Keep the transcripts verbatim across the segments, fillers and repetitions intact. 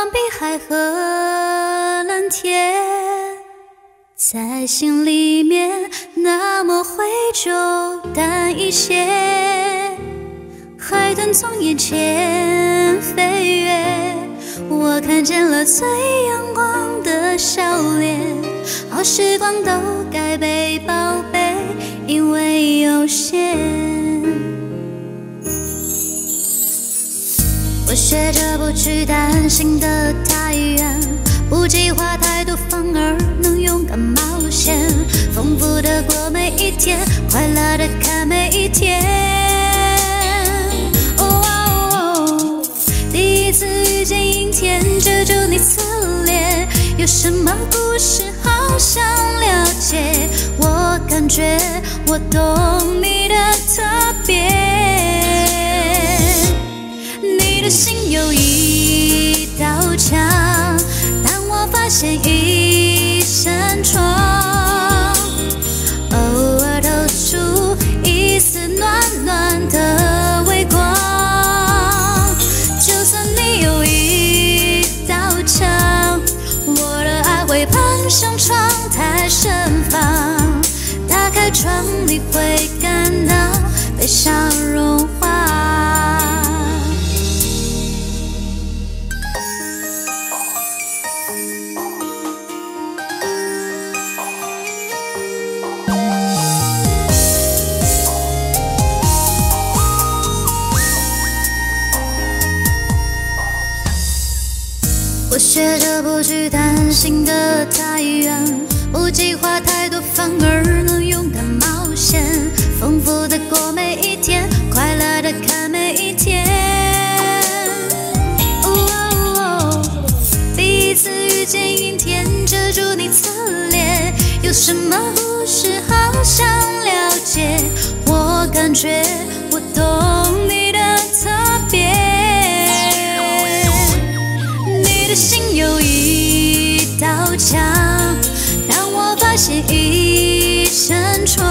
碧海和蓝天，在心里面那么灰就淡一些。海豚从眼前飞跃，我看见了最阳光的笑脸。好时光都该被宝贝，因为有限。我学着不去担心的太远，不计划太多，反而能勇敢冒险，丰富的过每一天，快乐的看每一天。哦哦哦，第一次遇见阴天，遮住你侧脸，有什么故事好想了解？我感觉我懂你的特别。你的心有一道墙，但我发现一扇窗，偶尔透出一丝暖暖的微光。就算你有一道墙，我的爱会攀上窗台盛放。打开窗，你会感到悲伤融化。我学着不去担心的太远，不计划太多，反而能勇敢冒险，丰富的过每一天，快乐的看每一天。哦哦哦，第一次遇见阴天，遮住你侧脸，有什么故事好想了解？我感觉我懂你的特别。你的心有一道墙，但我发现一扇窗，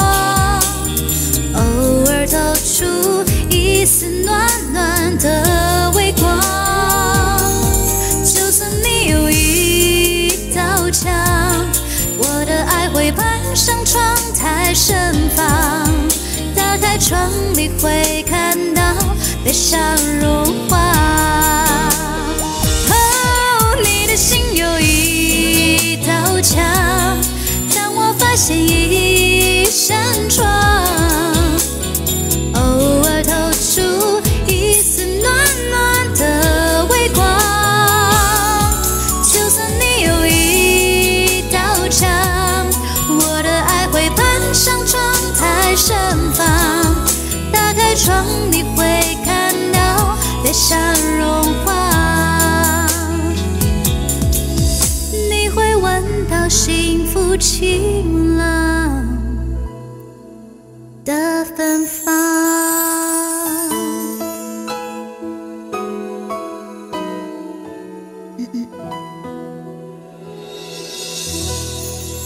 偶尔透出一丝暖暖的微光。就算你有一道墙，我的爱会攀上窗台盛放。打开窗，你会看到悲伤融化。心有一道墙，但我发现一扇窗，偶尔透出一丝暖暖的微光。就算你有一道墙，我的爱会攀上窗台盛放。打开窗，你会看到悲伤融化。幸福晴朗的芬芳。嗯嗯，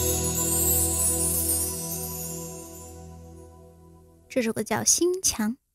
这首歌叫《心墙》。